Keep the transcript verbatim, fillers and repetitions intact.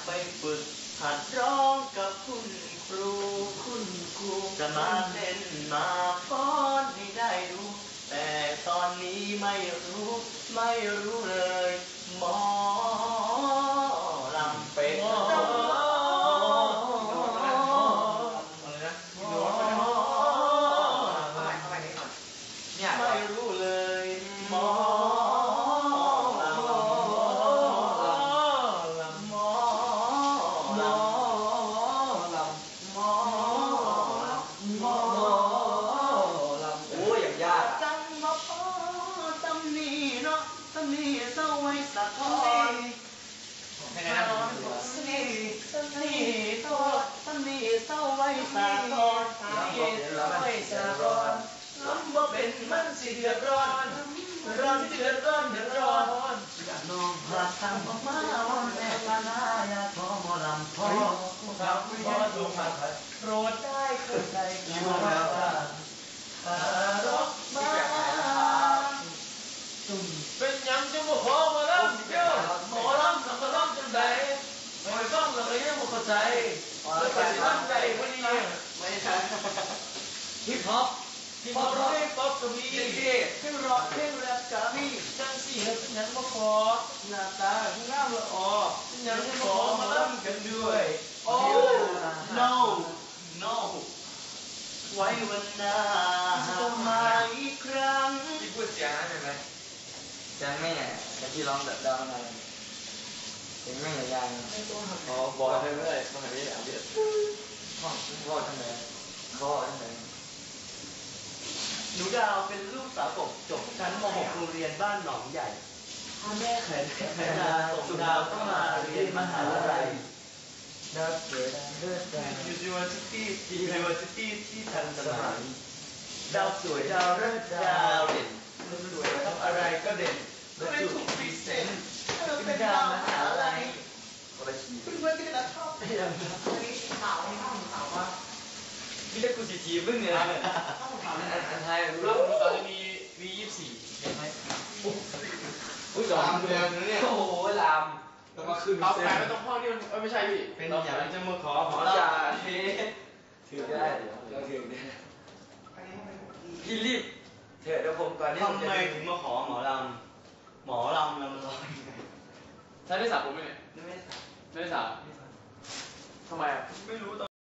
ไปฝึกหัดร้องกับคุณครูคุณครูจะมาเล่นมาฟ้อนให้ได้ดูแต่ตอนนี้ไม่รู้ไม่รู้เลยหมอลำเป็นไม่รู้เลยหมอลำหมอลำหมอหมอลำโอ้ยอย่างยากจังมาพอตำนี่เนาะตำนี่เศร้าไว้สักคนให้แนะนำตำนี่ตำนี่โทษตำนี่เศร้าไว้สักคนตำนี่เศร้าไว้สักคนลำบ่เป็นมันสิเดือดร้อนร้อนเดือดร้อนเดือดร้อนน้องรักทำออกมาวันแม่ลาลาอยากขอหมอลำพ่อครับขอจงมาโปรดได้เข้าใจอยู่แล้วอารมณ์มาเป็นยังจะมาขอมาลำเดียวหมอลำทำมาลำจังใดไม่ฟังแล้วก็ยังไม่เข้าใจแล้วก็จะทำใจพอดีไม่ใช่ฮิปฮอปฮิปฮอปร้องป๊อปก็มีเพลงร็อกเพลงแรปก็มีจังสี่แล้วยังมาขอหน้าตาผู้งามละออยังมาขอมาลำกันด้วยโอ้ no no ไว้วันหน้ามาอีกครั้งที่พูดเสียงนะใช่ไหมเสียงแม่แต่ที่ร้องแบบดาวอะไรเสียงแม่ยายอ๋อบอยเรื่อยๆมาหาพี่อ่ะพี่พ่อพ่อทำไมพ่อทำไมหนูดาวเป็นลูกสาวกบจบชั้นม .หก โรงเรียนบ้านหนองใหญ่พ่อแม่เคยเคยดาส่งดาวเข้ามาเรียนมหาวิทยาลัยนักเรียนเลือดแดง University University ที่ทันสมัยดาวสวยดาวเลิศดาวเด่นสวยทำอะไรก็เด่นไม่ถูกพรีเซนต์เป็นดาวมหาลัยเพื่อนๆที่เป็นนักชอบเป็นยังไงนี่ข่าวนี่ข่าวข่าวว่ามีแต่กูสีทีมึงเนี่ยนะอันไทยรู้แล้วตอนนี้มีวียี่สิบสี่เห็นไหมอุ้ยลามเดือนนะเนี่ยโอ้โหลามแล้วก็ขึ้นเอาแปะไว้ตรงห้องที่มันไม่ใช่พี่เป็นอย่างจะมาขอหมอจ่าลำเทถือได้เราถือได้พี่รีบเถอะเดี๋ยวผมก่อนนี่ทำไมถึงมาขอหมอลำหมอลำลำลอยใช้ได้สระผมไหมเนี่ยไม่ได้ไม่ได้สระทำไมอ่ะไม่รู้